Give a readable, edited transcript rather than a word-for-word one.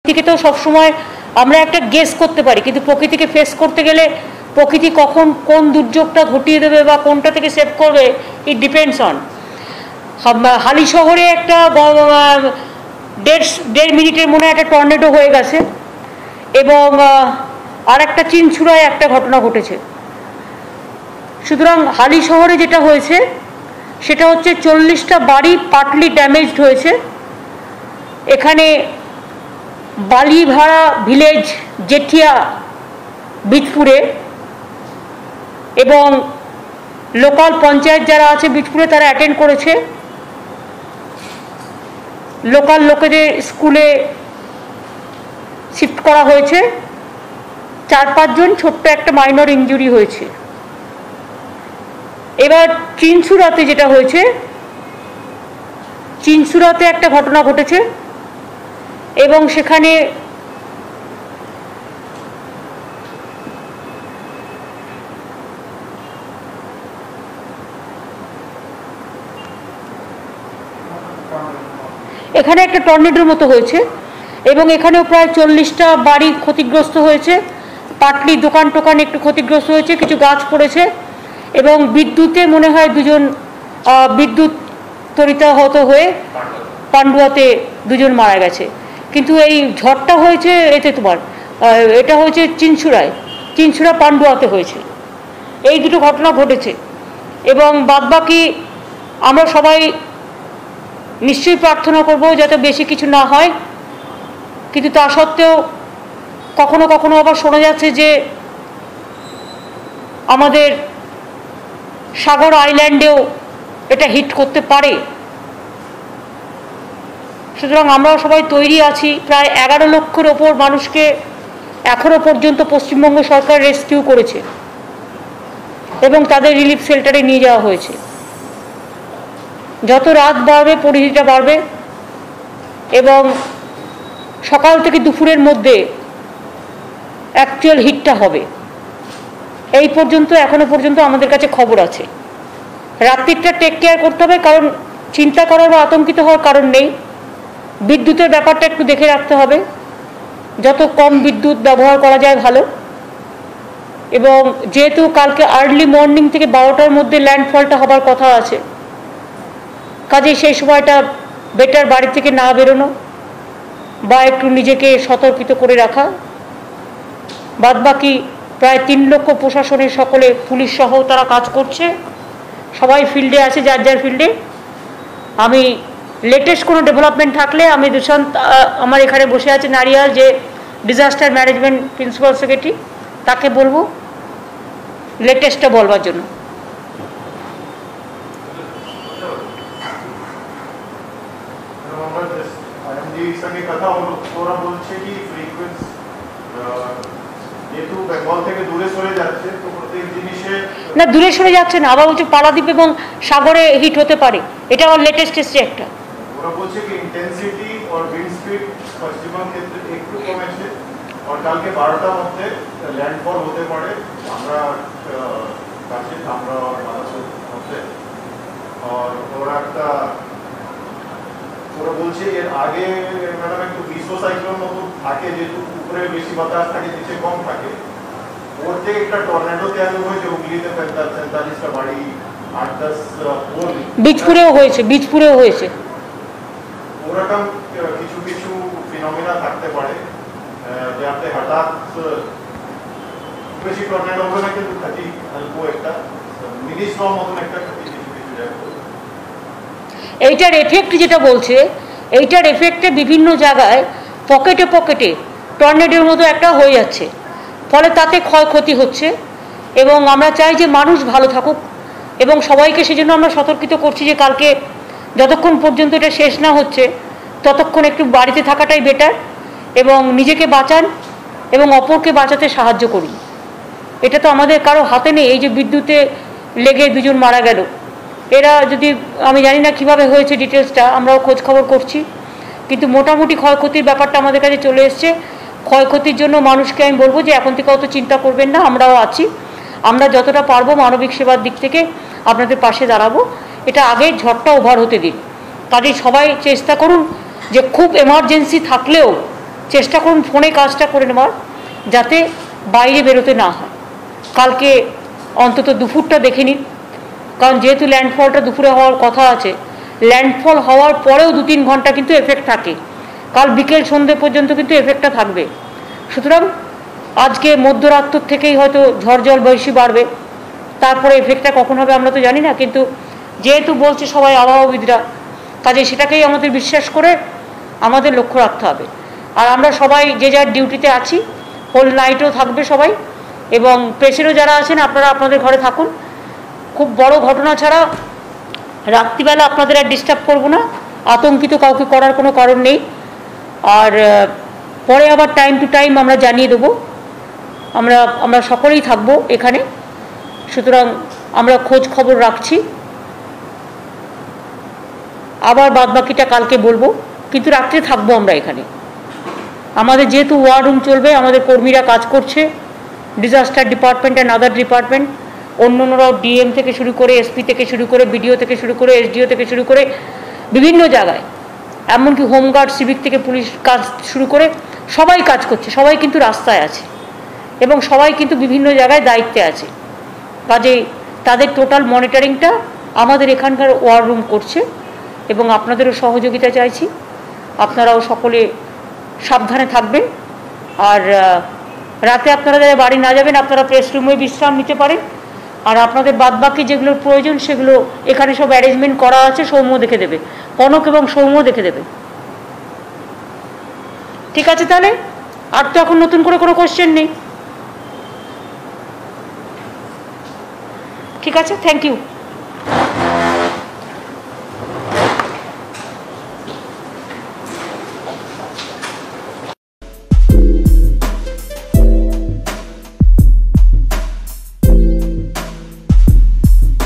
থেকে তো সবসময় আমরা একটা গেস করতে পারি, কিন্তু প্রকৃতিকে ফেস করতে গেলে প্রকৃতি কখন কোন দুর্যোগটা ঘটিয়ে দেবে বা কোনটা থেকে সেভ করবে, ইট ডিপেন্ডস অন। হালি শহরে একটা 1.5 মিনিটের মনে একটা টর্নেডো হয়ে গেছে, এবং আর একটা চিনছুড়ায় একটা ঘটনা ঘটেছে। সুতরাং হালি শহরে যেটা হয়েছে সেটা হচ্ছে 40টা বাড়ি পার্টলি ড্যামেজড হয়েছে। এখানে বালিভাড়া ভিলেজ জেঠিয়া বীজপুরে, এবং লোকাল পঞ্চায়েত যারা আছে বীজপুরে তারা অ্যাটেন্ড করেছে। লোকাল লোকেদের স্কুলে শিফট করা হয়েছে। 4-5 জন, ছোট্ট একটা মাইনর ইনজুরি হয়েছে। এবার চিনছুড়াতে যেটা হয়েছে, চিনছুড়াতে একটা ঘটনা ঘটেছে, এবং সেখানে এখানে একটা টর্নেডোর মতো হয়েছে, এবং এখানেও প্রায় 40টা বাড়ি ক্ষতিগ্রস্ত হয়েছে। পাটলি দোকান টোকান একটু ক্ষতিগ্রস্ত হয়েছে, কিছু গাছ পড়েছে, এবং বিদ্যুতে মনে হয় 2 জন বিদ্যুৎ তড়িতাহত হয়ে পান্ডুয়াতে 2 জন মারা গেছে। কিন্তু এই ঝড়টা হয়েছে এটা হয়েছে চিনছুড়া পান্ডুয়াতে হয়েছে। এই দুটো ঘটনা ঘটেছে, এবং বাদবাকি আমরা সবাই নিশ্চয়ই প্রার্থনা করব যাতে বেশি কিছু না হয়। কিন্তু তা সত্ত্বেও কখনো কখনো আবার শোনা যাচ্ছে যে আমাদের সাগর আইল্যান্ডেও এটা হিট করতে পারে। সুতরাং আমরাও সবাই তৈরি আছি। প্রায় 11 লক্ষের ওপর মানুষকে এখনো পর্যন্ত পশ্চিমবঙ্গ সরকার রেস্কিউ করেছে, এবং তাদের রিলিফ শেল্টারে নিয়ে যাওয়া হয়েছে। যত রাত বাড়বে পরিধিটা বাড়বে, এবং সকাল থেকে দুপুরের মধ্যে অ্যাকচুয়াল হিটটা হবে। এই পর্যন্ত এখনো পর্যন্ত আমাদের কাছে খবর আছে। রাত্রিটা টেক কেয়ার করতে হবে, কারণ চিন্তা করার বা আতঙ্কিত হওয়ার কারণ নেই। বিদ্যুতের ব্যাপারটা একটু দেখে রাখতে হবে, যত কম বিদ্যুৎ ব্যবহার করা যায় ভালো। এবং যেহেতু কালকে আর্লি মর্নিং থেকে 12টার মধ্যে ল্যান্ডফলটা হবার কথা আছে, কাজে সেই সময়টা বেটার বাড়ি থেকে না বেরোনো বা একটু নিজেকে সতর্কিত করে রাখা। বাদবাকি প্রায় 3 লক্ষ প্রশাসনের সকলে, পুলিশ সহ তারা কাজ করছে, সবাই ফিল্ডে আছে যার যার ফিল্ডে। আমি লেটেস্ট কোনো ডেভেলপমেন্ট থাকলে আমি দুশান্ত, আমার এখানে বসে আছে নারিয়াল, যে ডিজাস্টার ম্যানেজমেন্ট প্রিন্সিপাল সেক্রেটারি, তাকে বলবো লেটেস্টটা বলবার জন্য। না, দূরে সরে যাচ্ছে না, আবার বলছে পারাদ্বীপ এবং সাগরে হিট হতে পারে। এটা আমার লেটেস্ট এসছে একটা। ওরা বলছে কি ইন্টেন্সিটি আর উইন্ড স্পিড পশ্চিমবঙ্গ ক্ষেত্রে একটু কমেছে, আর কালকে 12টার মধ্যে ল্যান্ডফল হতে পারে। আমরা মধ্যে, আর ওরা বলছে এর আগে ম্যাডাম একটু গ্রীষ্ম সাইক্লোন মতো থাকে, যেহেতু উপরে বেশি বাতাস থাকে নিচে কম থাকে। ওর থেকে একটা টর্নেডো তৈরি হয়েছে হুগলিতে, 45টা বাড়ি, 8-10 পোল বীজপুরেও হয়েছে। ওরকম কিছু কিছু ফিনোমিনা থাকতে পারে, যাতে হঠাৎ বেশি টর্নেডো হবে না, কিন্তু ক্ষতি অল্প একটা মিনি স্টর্ম মতন একটা ক্ষতি কিছু কিছু জায়গায়। এইটার এফেক্ট যেটা বলছে, এইটার এফেক্টে বিভিন্ন জায়গায় পকেটে পকেটে টর্নেডোর মতো একটা হয়ে যাচ্ছে, ফলে তাতে ক্ষয়ক্ষতি হচ্ছে। এবং আমরা চাই যে মানুষ ভালো থাকুক, এবং সবাইকে সেজন্য আমরা সতর্কিত করছি যে কালকে যতক্ষণ পর্যন্ত এটা শেষ না হচ্ছে ততক্ষণ একটু বাড়িতে থাকাটাই বেটার, এবং নিজেকে বাঁচান এবং অপরকে বাঁচাতে সাহায্য করুন। এটা তো আমাদের কারো হাতে নেই। এই যে বিদ্যুতে লেগে 2 জন মারা গেল, এরা যদি, আমি জানি না কিভাবে হয়েছে ডিটেলসটা, আমরাও খোঁজ খবর করছি, কিন্তু মোটামুটি ক্ষয়ক্ষতির ব্যাপারটা আমাদের কাছে চলে এসছে। ক্ষয়ক্ষতির জন্য মানুষকে আমি বলবো যে এখন থেকে অত চিন্তা করবেন না, আমরাও আছি। আমরা যতটা পারবো মানবিক সেবার দিক থেকে আপনাদের পাশে দাঁড়াবো। এটা আগে ঝড়টা ওভার হতে দিন। কাজেই সবাই চেষ্টা করুন যে খুব এমার্জেন্সি থাকলেও চেষ্টা করুন ফোনে কাজটা করে নেওয়ার, যাতে বাইরে বেরোতে না হয়। কালকে অন্তত দুপুরটা দেখে নিন, কারণ যেহেতু ল্যান্ডফলটা দুপুরে হওয়ার কথা আছে, ল্যান্ডফল হওয়ার পরেও 2-3 ঘন্টা কিন্তু এফেক্ট থাকে। কাল বিকেল সন্ধ্যে পর্যন্ত কিন্তু এফেক্টটা থাকবে। সুতরাং আজকে মধ্যরাত্র থেকেই হয়তো ঝড় জল বৃষ্টি বাড়বে, তারপরে এফেক্টটা কখন হবে আমরা তো জানি না, কিন্তু যেহেতু বলছে সবাই আবহাওয়াবিদরা, কাজে সেটাকেই আমাদের বিশ্বাস করে আমাদের লক্ষ্য রাখতে হবে। আর আমরা সবাই যে যার ডিউটিতে আছি, হোল নাইটও থাকবে সবাই, এবং প্রেসেরও যারা আছেন আপনারা আপনাদের ঘরে থাকুন। খুব বড় ঘটনা ছাড়া রাত্রিবেলা আপনাদের আর ডিস্টার্ব করব না, আতঙ্কিত কাউকে করার কোনো কারণ নেই। আর পরে আবার টাইম টু টাইম আমরা জানিয়ে দেবো, আমরা সকলেই থাকবো এখানে। সুতরাং আমরা খোঁজ খবর রাখছি, আবার বাদবাকিটা কালকে বলবো, কিন্তু রাত্রে থাকবো আমরা এখানে। আমাদের যেহেতু ওয়ার রুম চলবে, আমাদের কর্মীরা কাজ করছে, disaster department and other department, অন্যান্যরাও ডিএম থেকে শুরু করে, এসপি থেকে শুরু করে, বিডিও থেকে শুরু করে, এসডিও থেকে শুরু করে বিভিন্ন জায়গায়, এমনকি হোমগার্ড, সিভিক থেকে পুলিশ কাজ শুরু করে সবাই কাজ করছে। সবাই কিন্তু রাস্তায় আছে এবং সবাই কিন্তু বিভিন্ন জায়গায় দায়িত্বে আছে। কাজেই তাদের টোটাল মনিটরিংটা আমাদের এখানকার ওয়ার রুম করছে, এবং আপনাদেরও সহযোগিতা চাইছি। আপনারাও সকলে সাবধানে থাকবেন। আর রাতে আপনারা যারা বাড়ি না যাবেন, আপনারা প্রেস রুমে বিশ্রাম নিতে পারেন। আর আপনাদের বাদবাকি যেগুলোর প্রয়োজন সেগুলো এখানে সব অ্যারেঞ্জমেন্ট করা আছে, সৌম্য দেখে দেবে, কনক এবং সৌম্য দেখে দেবে। ঠিক আছে, তাহলে আর তো এখন নতুন করে কোনো কোশ্চেন নেই। ঠিক আছে, থ্যাংক ইউ।